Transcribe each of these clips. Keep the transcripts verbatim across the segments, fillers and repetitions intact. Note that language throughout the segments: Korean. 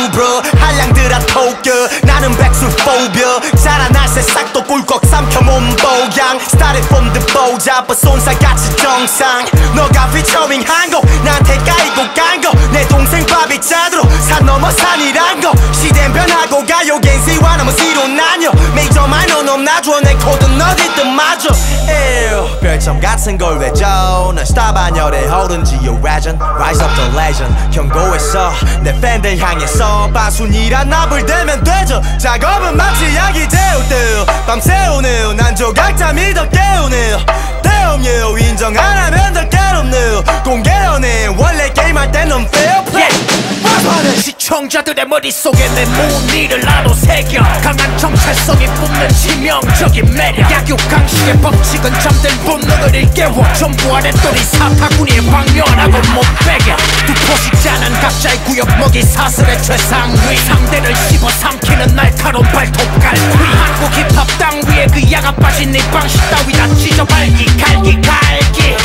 코브라 한량들아 토껴 나는 백수 포비어 자라날 새싹도 꿀꺽 삼켜 몸보양 Started from the 보자 but 손살같이 정상 너가 피처링 한거 나한테 까이고 깐거 내 동생 밥이 짜도록 산 넘어 산이란 거 시대는 변하고 가요 겐시와 너무 시로 나뉘어 메이저 마이너 넘나줘 내 코드는 어디든 맞아 에휴 별점 같은 걸 왜 줘 난 스타 반열에 오른지요 레전 Rise up the legend 경고했어 내 팬들 향해서 바순이란 납을 대면 되죠 작업은 마치 약이 되었대요 밤새우네요 난 조각잠이 더 깨우네요 대엄예요 인정 안 하면 더 괴롭네요 공개연애 원래 게임할 땐 넌 fair play 많은 시청자들의 머릿속에 내 무늬를 나도 새겨 강한 정체성이 뿜는 치명적인 매력 약육강식의 법칙은 잠든 본능을 일깨워 전부 아랫돌이 사타구니에 방면하고 못 베겨 두포식자는 각자의 구역 먹이 사슬의 최상위 상대를 씹어 삼키는 날카로운 발톱 갈퀴 한국 힙합 땅 위에 그 야가 빠진 네 방식 따위 다 찢어발기 갈기 갈기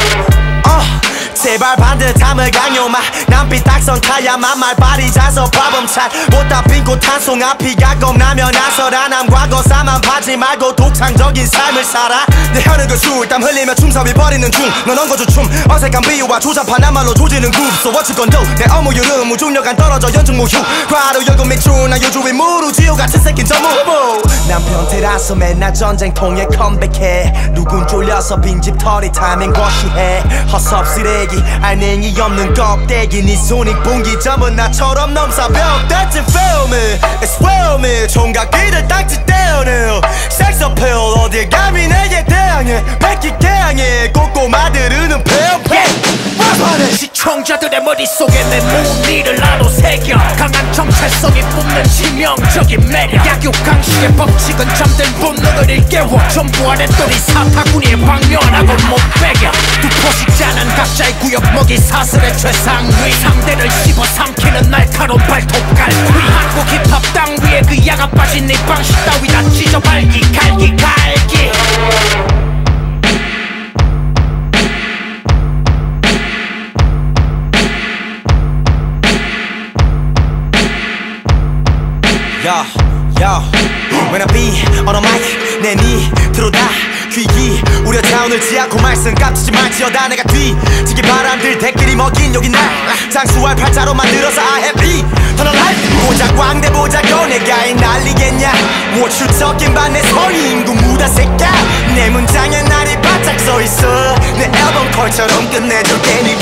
어. 제발 반듯함을 강요마 남빛 딱선 타야만 말발이 자서 밥음찬 못다 빈곳 탄송 앞이가 겁나면 나서라 남 과거사만 봐지 말고 독창적인 삶을 살아 내 혀는 그 술땀 흘리며 춤섭이 버리는 중 넌 엉거주 춤 어색한 비유와 조잡한 한 말로 조지는 굽 So what you gon' do 내 어무 유름 무중력 안 떨어져 연중 무휴 과로 열고 밑줄 나 요주의 무루지오 같은 새낀 전무부 난 변태라서 맨날 전쟁통에 컴백해 누군 쫄려서 빈집 털이 타면 거시해 허섭쓰레기 알맹이 없는 껍데기 네 손익분기 점은 나처럼 넘사벽 That's it feel me It's real me 총각기를 딱지 떼어내요 Sex appeal 어딜 감히 내게 대항해 백기 개항해 꼬꼬마들은 폐업해 많은 시청자들의 머릿속에 내 무늬를 나도 새겨 강한 정체성이 뿜는 치명적인 매력 약육강식의 법칙은 잠든 본능을 일깨워 전부 아랫돌이 사타구니에 방면하고 못 베겨 두포식자는 각자의 구역 먹이 사슬의 최상위 상대를 씹어 삼키는 날카로운 발톱 갈퀴 한국 힙합 땅 위에 그 야가 빠진 네 방식 따위 다 찢어발기 갈기 갈기 Yo, yo, when I be on a mic 내 밑으로 다 귀기 우려 타운을 지않고 말씀 깝치지 말지어다 내가 뒤지게 바람들 대끼리 먹인 여기 나 장수할 팔자로 만들어서 I have E 터널 life 보자 광대 보자고 내가 이 난리겠냐 What you talking about 내 손이 임구 무다 새끼야 내 문장에 날이 바짝 서있어 내 앨범 컬처럼 끝내줄게 니